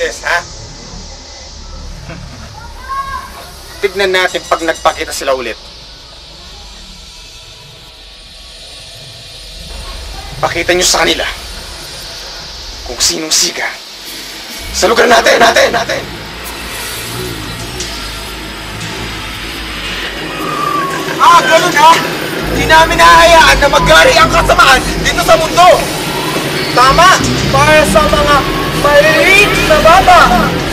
Mercedes, ha? Tignan natin pag nagpakita sila ulit. Pakita nyo sa kanila kung sinong siga sa lugar natin. Ganun ha? Hindi namin nahahayaan na magkari ang kasamaan dito sa mundo. Tama! Para sa mga maliliit na bata.